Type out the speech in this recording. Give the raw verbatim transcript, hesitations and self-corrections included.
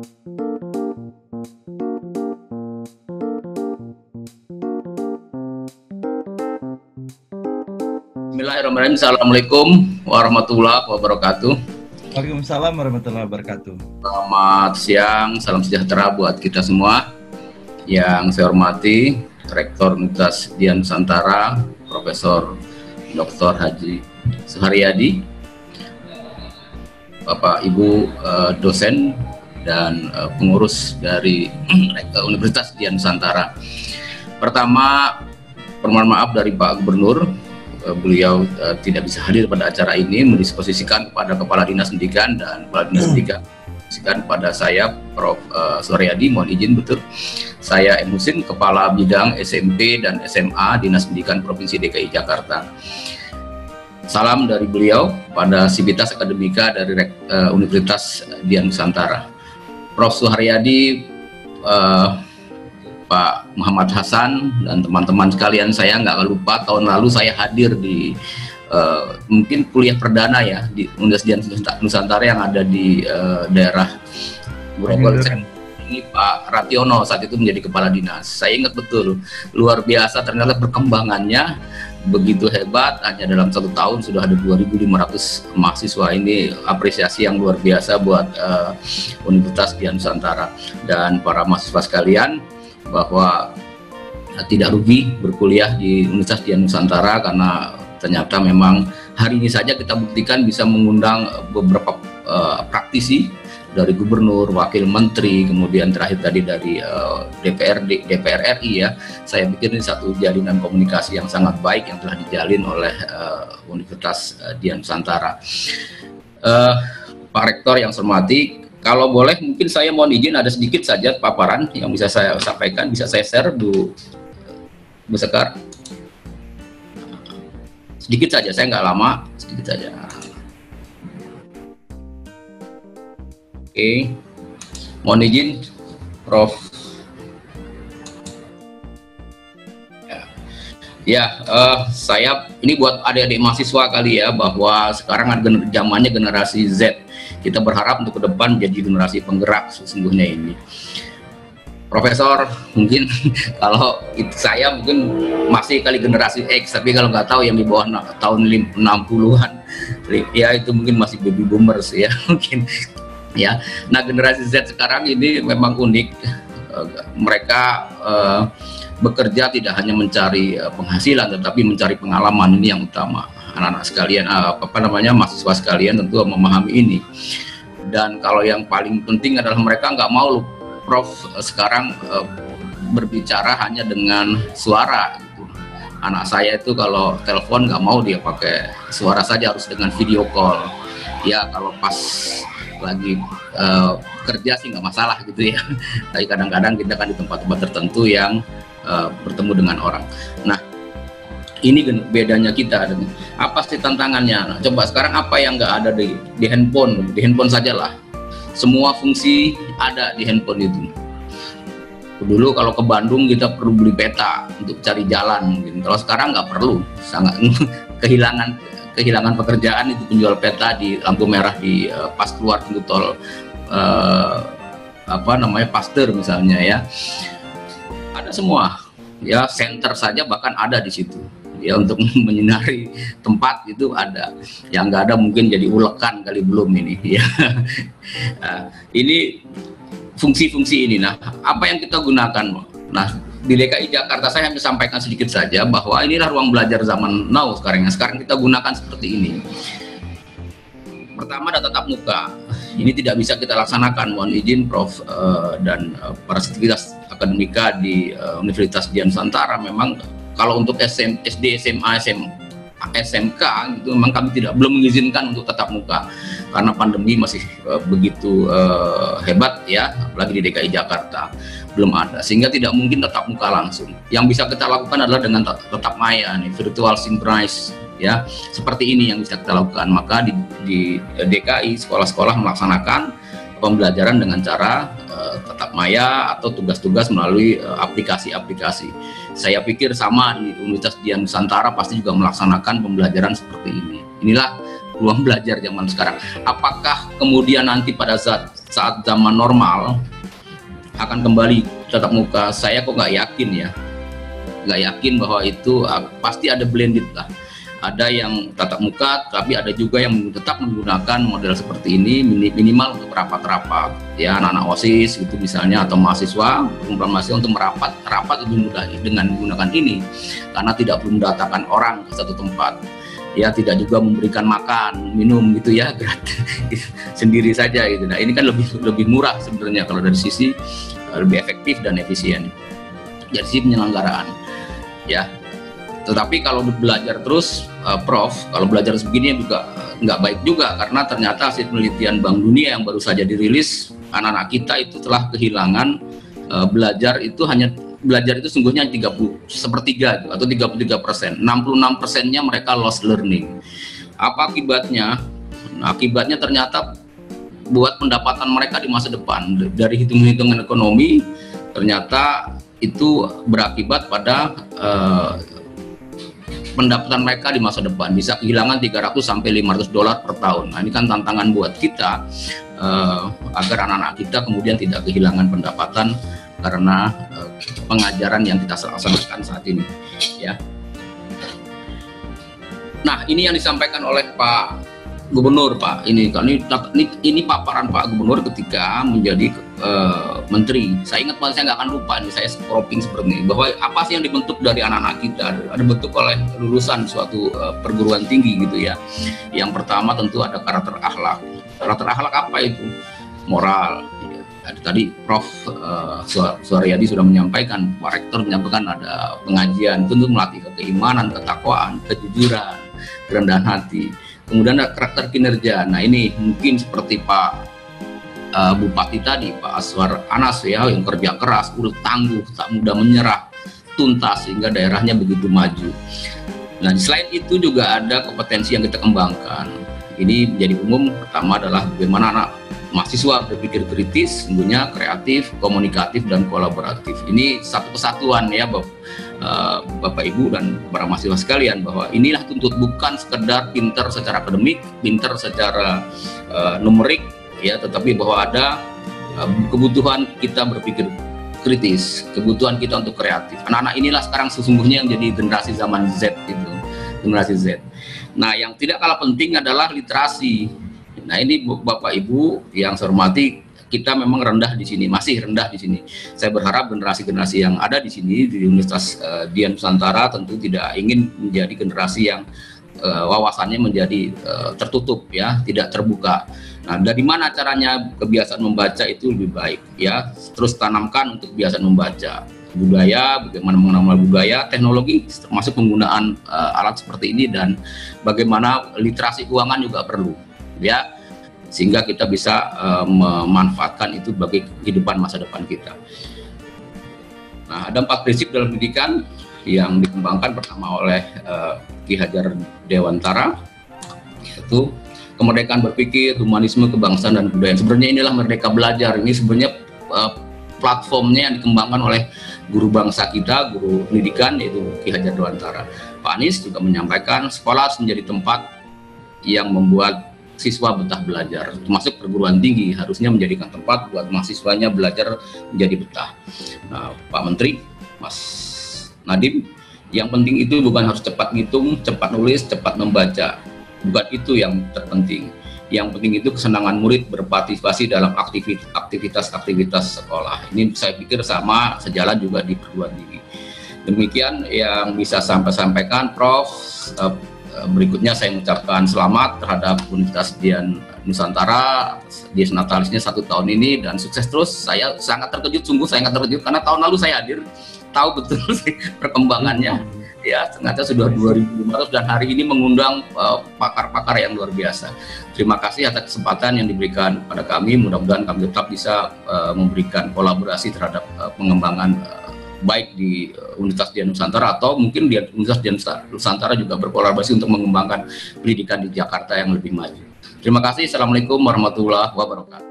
Bismillahirrahmanirrahim. Assalamualaikum warahmatullahi wabarakatuh. Waalaikumsalam warahmatullahi wabarakatuh. Selamat siang, salam sejahtera buat kita semua. Yang saya hormati Rektor Universitas Dian Nusantara, Profesor Doktor Haji Suharyadi, Bapak Ibu uh, dosen dan uh, pengurus dari uh, Universitas Dian Nusantara. Pertama, permohonan maaf dari Pak Gubernur. Beliau uh, tidak bisa hadir pada acara ini, mendisposisikan kepada Kepala Dinas Pendidikan dan Kepala Dinas Pendidikan kepada saya, Profesor Uh, Suharyadi, mohon izin betul. Saya M. Husin, Kepala Bidang S M P dan S M A Dinas Pendidikan Provinsi D K I Jakarta. Salam dari beliau pada Sivitas Akademika dari uh, Universitas Dian Nusantara. Profesor Suharyadi, uh, Pak Muhammad Hasan dan teman-teman sekalian, saya nggak lupa tahun lalu saya hadir di uh, mungkin kuliah perdana ya di Universitas Dian Nusantara yang ada di uh, daerah Grogol. Ini Pak Rationo saat itu menjadi kepala dinas. Saya ingat betul, luar biasa ternyata perkembangannya begitu hebat. Hanya dalam satu tahun sudah ada dua ribu lima ratus mahasiswa. Ini apresiasi yang luar biasa buat uh, Universitas Dian Nusantara dan para mahasiswa sekalian, bahwa tidak rugi berkuliah di Universitas Dian Nusantara karena ternyata memang hari ini saja kita buktikan bisa mengundang beberapa uh, praktisi dari gubernur, wakil menteri, kemudian terakhir tadi dari uh, D P R D, D P R R I ya. Saya pikir ini satu jalinan komunikasi yang sangat baik yang telah dijalin oleh uh, Universitas uh, Dian Nusantara. Uh, Pak Rektor yang saya hormati, kalau boleh mungkin saya mohon izin ada sedikit saja paparan yang bisa saya sampaikan, bisa saya share Bu, Bu Sekar. Sedikit saja, saya nggak lama, sedikit saja. Oke, mohon izin, Prof. Ya, ya uh, saya ini buat adik-adik mahasiswa kali ya, bahwa sekarang ada zamannya generasi Z. Kita berharap untuk ke depan menjadi generasi penggerak sesungguhnya ini. Profesor, mungkin kalau itu saya mungkin masih kali generasi X, tapi kalau nggak tahu yang di bawah tahun enam puluhan, ya itu mungkin masih baby boomers ya mungkin. Ya, nah generasi Z sekarang ini memang unik. Mereka uh, bekerja tidak hanya mencari uh, penghasilan, tetapi mencari pengalaman. Ini yang utama. Anak-anak sekalian, uh, apa namanya, mahasiswa sekalian tentu memahami ini. Dan kalau yang paling penting adalah mereka nggak mau, Prof, sekarang uh, berbicara hanya dengan suara. Gitu. Anak saya itu kalau telepon nggak mau dia pakai suara saja, harus dengan video call. Ya kalau pas lagi uh, kerja sih nggak masalah gitu ya. Tapi kadang-kadang kita kan di tempat-tempat tertentu yang uh, bertemu dengan orang. Nah, ini bedanya kita. Apa sih tantangannya? Nah, coba sekarang apa yang nggak ada di, di handphone? Di handphone sajalah. Semua fungsi ada di handphone itu. Dulu kalau ke Bandung kita perlu beli peta untuk cari jalan. Mungkin. Kalau sekarang nggak perlu. Sangat kehilangan kehilangan pekerjaan itu penjual peta di lampu merah di uh, pas keluar pintu tol uh, apa namanya Pasteur misalnya ya. Ada semua. Ya center saja bahkan ada di situ. Ya untuk menyinari tempat itu ada, yang nggak ada mungkin jadi ulekan kali belum ini ya. Nah, ini fungsi-fungsi ini. Nah, apa yang kita gunakan? Nah, di D K I Jakarta saya hanya sampaikan sedikit saja bahwa inilah ruang belajar zaman now sekarang. Sekarang kita gunakan seperti ini. Pertama ada tatap muka. Ini tidak bisa kita laksanakan, mohon izin Prof uh, dan uh, para sivitas akademika di uh, Universitas Dian Nusantara. Memang kalau untuk S D, S M A, S M K gitu memang kami tidak belum mengizinkan untuk tatap muka karena pandemi masih uh, begitu uh, hebat ya, apalagi di D K I Jakarta belum ada, sehingga tidak mungkin tatap muka langsung. Yang bisa kita lakukan adalah dengan tatap maya nih, virtual synchronize ya, seperti ini yang bisa kita lakukan. Maka di, di D K I sekolah-sekolah melaksanakan pembelajaran dengan cara uh, tatap maya atau tugas-tugas melalui aplikasi-aplikasi. Uh, Saya pikir sama di Universitas Dian Nusantara pasti juga melaksanakan pembelajaran seperti ini. Inilah ruang belajar zaman sekarang. Apakah kemudian nanti pada saat saat zaman normal akan kembali tatap muka, saya kok nggak yakin ya, nggak yakin bahwa itu uh, pasti ada blended lah. Ada yang tatap muka, tapi ada juga yang tetap menggunakan model seperti ini, minimal untuk rapat-rapat, ya anak-anak OSIS itu misalnya, atau mahasiswa, kumpulan mahasiswa untuk merapat, rapat lebih mudah dengan menggunakan ini, karena tidak perlu mendatangkan orang ke satu tempat, ya tidak juga memberikan makan, minum gitu ya, gratis sendiri saja gitu. Nah ini kan lebih lebih murah sebenarnya kalau dari sisi uh, lebih efektif dan efisien dari sisi penyelenggaraan, ya. Tetapi kalau belajar terus, uh, Prof, kalau belajar begini juga uh, nggak baik juga, karena ternyata hasil penelitian Bank Dunia yang baru saja dirilis, anak-anak kita itu telah kehilangan uh, belajar itu hanya belajar itu sungguhnya tiga puluh sepertiga atau tiga puluh tiga persen, enam puluh enam persennya mereka lost learning. Apa akibatnya? Nah, akibatnya ternyata buat pendapatan mereka di masa depan dari hitung-hitungan ekonomi, ternyata itu berakibat pada uh, pendapatan mereka di masa depan bisa kehilangan tiga ratus sampai lima ratus dolar per tahun. Nah, ini kan tantangan buat kita uh, agar anak-anak kita kemudian tidak kehilangan pendapatan karena uh, pengajaran yang kita laksanakan saat ini, ya. Nah, ini yang disampaikan oleh Pak Gubernur, Pak. Ini ini ini, ini paparan Pak Gubernur ketika menjadi uh, menteri. Saya ingat banget, saya nggak akan lupa nih, saya scrolling seperti ini, bahwa apa sih yang dibentuk dari anak-anak kita, ada bentuk oleh lulusan suatu uh, perguruan tinggi gitu ya. Yang pertama tentu ada karakter akhlak. Karakter akhlak apa itu? Moral. Ya. Tadi Prof uh, Suaryadi sudah menyampaikan, Pak Rektor menyampaikan ada pengajian, tentu melatih keimanan, ketakwaan, kejujuran, kerendahan hati. Kemudian ada karakter kinerja. Nah ini mungkin seperti Pak uh, Bupati tadi, Pak Aswar Anas ya, yang kerja keras, urut tangguh, tak mudah menyerah, tuntas sehingga daerahnya begitu maju. Nah selain itu juga ada kompetensi yang kita kembangkan. Ini menjadi umum. Pertama adalah bagaimana anak mahasiswa berpikir kritis, sungguhnya kreatif, komunikatif, dan kolaboratif. Ini satu kesatuan ya Bapak, uh, Bapak Ibu dan para mahasiswa sekalian, bahwa inilah tuntut, bukan sekedar pinter secara akademik, pinter secara uh, numerik ya, tetapi bahwa ada uh, kebutuhan kita berpikir kritis, kebutuhan kita untuk kreatif. Anak-anak inilah sekarang sesungguhnya yang jadi generasi zaman Z itu, generasi Z. Nah, yang tidak kalah penting adalah literasi. Nah, ini Bapak Ibu yang saya hormati, kita memang rendah di sini, masih rendah di sini. Saya berharap generasi-generasi yang ada di sini di Universitas uh, Dian Nusantara tentu tidak ingin menjadi generasi yang uh, wawasannya menjadi uh, tertutup ya, tidak terbuka. Nah, dari mana caranya kebiasaan membaca itu lebih baik ya? Terus tanamkan untuk kebiasaan membaca. Budaya, bagaimana mengenal budaya, teknologi termasuk penggunaan uh, alat seperti ini, dan bagaimana literasi keuangan juga perlu ya, sehingga kita bisa uh, memanfaatkan itu bagi kehidupan masa depan kita. Nah, ada empat prinsip dalam pendidikan yang dikembangkan pertama oleh uh, Ki Hajar Dewantara, yaitu kemerdekaan berpikir, humanisme, kebangsaan, dan budaya. Sebenarnya inilah Merdeka Belajar. Ini sebenarnya uh, platformnya yang dikembangkan oleh guru bangsa kita, guru pendidikan, yaitu Ki Hajar Dewantara. Pak Anies juga menyampaikan sekolah harus menjadi tempat yang membuat siswa betah belajar, termasuk perguruan tinggi harusnya menjadikan tempat buat mahasiswanya belajar menjadi betah. Nah, Pak Menteri, Mas Nadiem, yang penting itu bukan harus cepat ngitung, cepat nulis, cepat membaca, bukan itu yang terpenting. Yang penting itu kesenangan murid berpartisipasi dalam aktivitas-aktivitas sekolah. Ini saya pikir sama sejalan juga di perguruan tinggi. Demikian yang bisa sampai sampaikan, Prof Berikutnya saya mengucapkan selamat terhadap Universitas Dian Nusantara di natalisnya satu tahun ini, dan sukses terus. Saya sangat terkejut, sungguh sangat terkejut, karena tahun lalu saya hadir, tahu betul sih perkembangannya. Ya, ternyata sudah dua ribu lima ratus dan hari ini mengundang pakar-pakar uh, yang luar biasa. Terima kasih atas kesempatan yang diberikan pada kami. Mudah-mudahan kami tetap bisa uh, memberikan kolaborasi terhadap uh, pengembangan uh, baik di Universitas Dian Nusantara atau mungkin di Universitas Dian Nusantara juga berkolaborasi untuk mengembangkan pendidikan di Jakarta yang lebih maju. Terima kasih. Assalamualaikum warahmatullahi wabarakatuh.